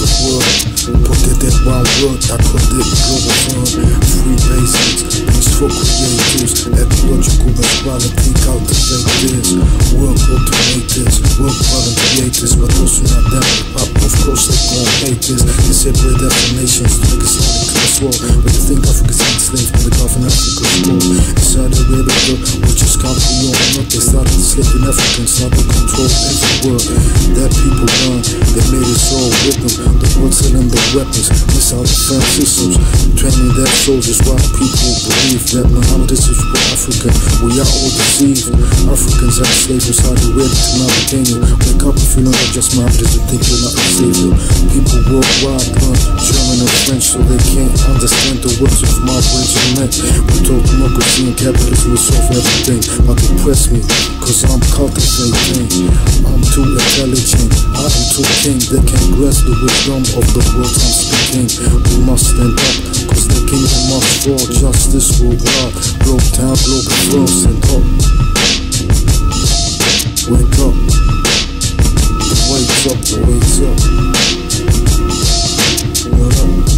world. Forget that one word, I call it global firm. Free basics, peaceful creators, ecological equality, cultivate this. Work automate this, work create this. But those who not down with pop, of course they gon' hate this. They separate definitions, niggas on the class war. But you think Africa's enslaved to the Gulf and Africa's gold. Inside the Arabia, which is country on up, they started enslaving Africans, now they control every world. That people done, they made us all with them. The world selling the weapons, missile defense systems, training their soldiers. While people believe that Muhammad is for Africa, we are all deceived. Africans are slaves inside the red to Mauritania. Wake up if you know that just Muhammad is the thing you're not a savior. People worldwide learn German and French so they can't understand the words of my regiment. We talk democracy and capitalism will solve everything. But oppress me, cause I'm cultivating. I'm too intelligent, I am too king. They can't grasp the wisdom of the words I'm speaking. We must stand up, cause the kingdom must fall. Justice worldwide, broke down, global firm, stand up. Wake up, wake up, wake up. What up?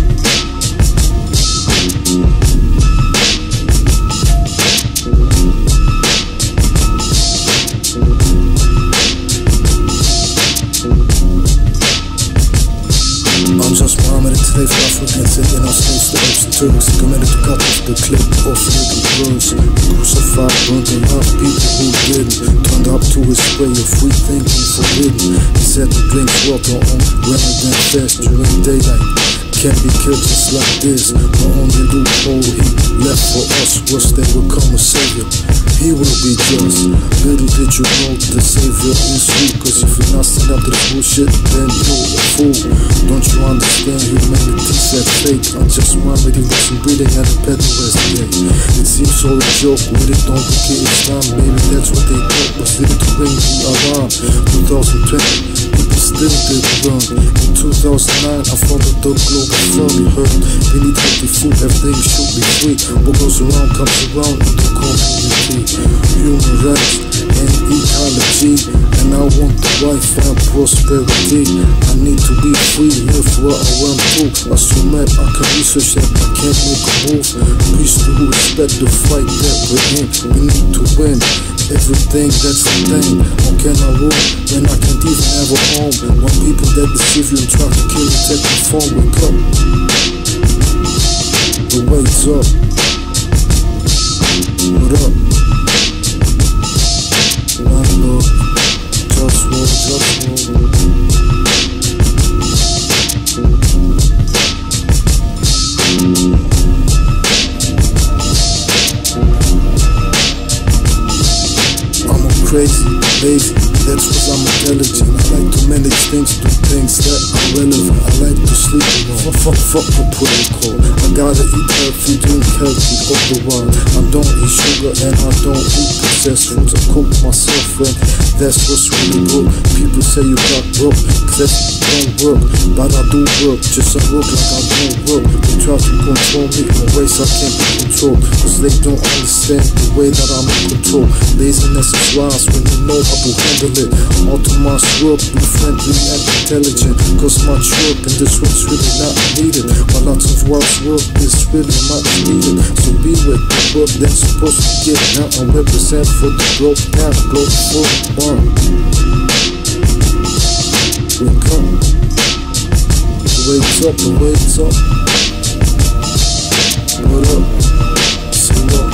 I'm just Muhammad, enslaved Africans, taking our slaves to apes and Turks, committed to cut off the clip of little birds. Crucified, burned a lot of people who didn't, turned up to his way of free thinking forbidden. He said to drink water on Ramadan fast during daylight. Can't be killed just like this. The only loophole he left for us was that will come a savior. He will be just. Little did you know the savior is you. Cause if you're not stand up to the bullshit, then you're a fool. Don't you understand humanity's that fake? I'm just Muhammad, he wasn't breathing at a peddler's gate. It seems all a joke with it, don't forget Islam. Maybe that's what they thought was it to bring the alarm. 2020, people still did run. In 2009, I followed the Globalfirm, you heard. We need healthy food, everything should be free. What goes around comes around in the community. Human rights and ecology, and I want the life and prosperity. I need to be free, live where I want to. Assume that I can research that I can't make a move. Peace to who respect the fight that we're in. We need to win everything, that's the thing. How can I rule when I can't even have a home? When people that deceive you and try to kill you take the phone. Wake up, the wait's up. What up? One love, JustWar, JustWar. I'm a crazy, lazy, that's cause I'm intelligent. I like to manage things, do things that are relevant. I like to sleep alone, fuck the protocol. I gotta eat healthy, drink healthy all the while. I don't eat sugar and I don't eat processed foods. I cook myself and that's what's really good. People say you got broke, cause don't work. But I do work, just I work like I don't work. They try to control me in ways I can't be controlled, cause they don't understand the way that I'm in control. Laziness is wise when you know how to handle it. Automa's work, be friendly and intelligent, cause much work and this work's really not needed. While lots of work's work is really much needed. So be with the work that's supposed to get now and represent for the growth now. Globalfirm. Wake up, wake up, wake up. What up? Say what?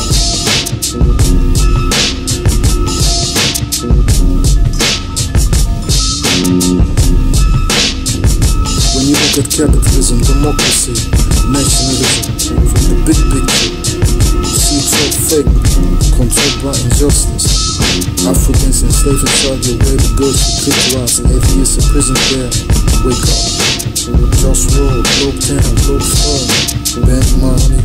When you look at capitalism, democracy, nationalism, from the big picture, you see it's all fake, controlled by injustice. Africans enslaved inside your way, the girls who criticized, atheists in prison there. Wake up, JustWar, Globe Town, Globalfirm, band money.